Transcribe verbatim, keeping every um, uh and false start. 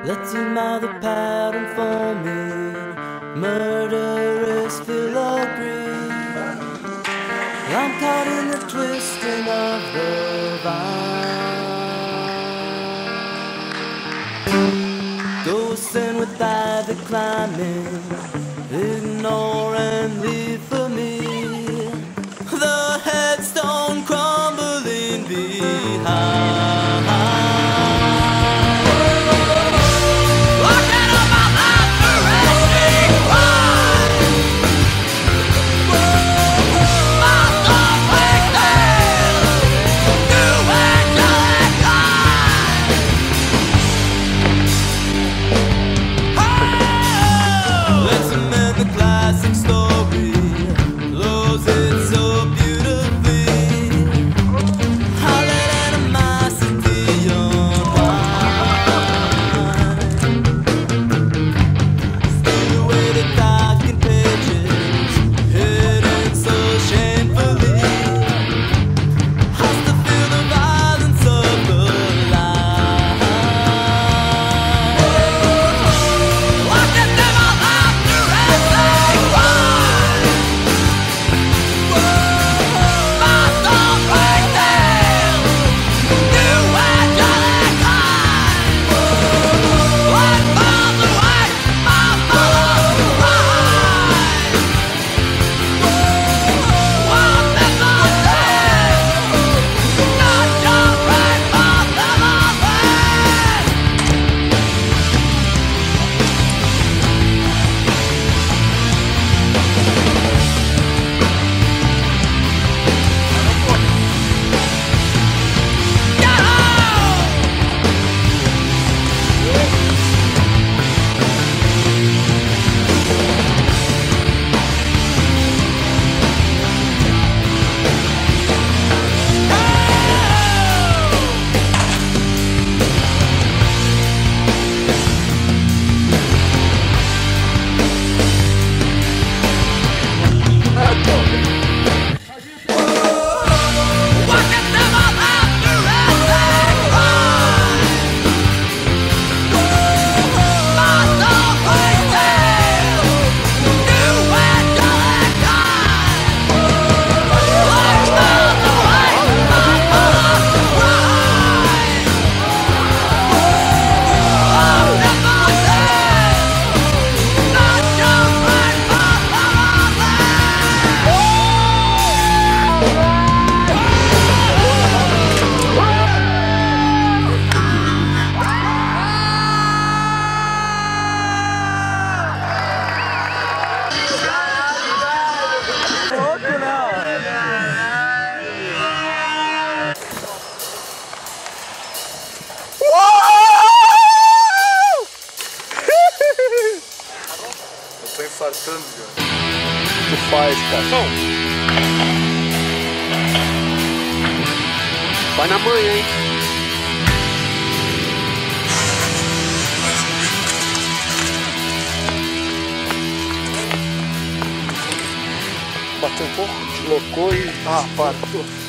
Let's admire the pattern forming, murderous filigree. I'm caught in the twisting of the vine. Ghosts in with ivy climbing, ignore and leave for me the headstone crumbling behind. Tô infartando, cara. Tu faz, cara. Vai na manhã, hein? Bateu um pouco, deslocou e... Ah, parou.